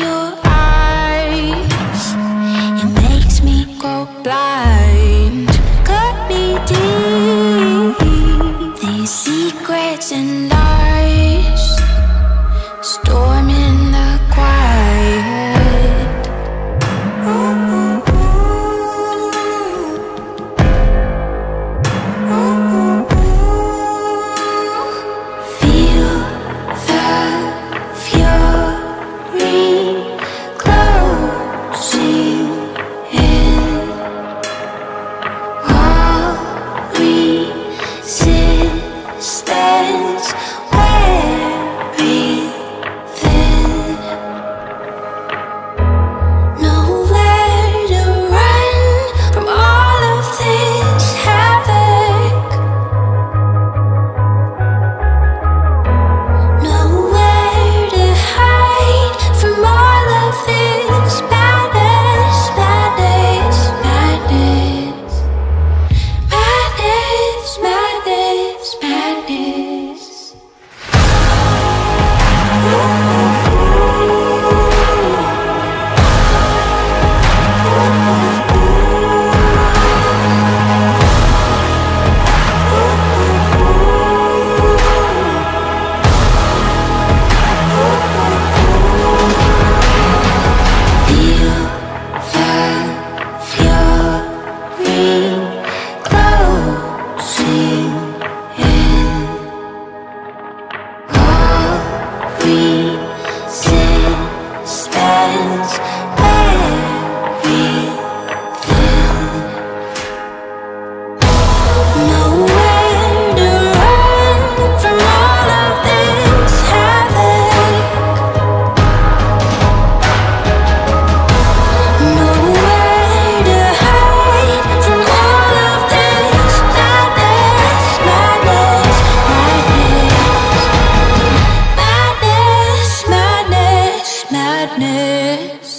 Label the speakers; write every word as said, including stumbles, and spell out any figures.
Speaker 1: your eyes, it makes me go blind. Cut me deep, these secrets and lies, storming the quiet. Ooh, ooh, ooh, ooh, ooh. Feel the fury closing in. All resistance wearing thin. Nowhere to run from all of this havoc. Nowhere to hide from all of this madness, madness, madness, madness, madness, madness. Feel the fury closing in. All resistance wearing thin. Nowhere to run from all of this havoc. Nowhere to hide from all of this madness, madness, madness, madness, madness, madness.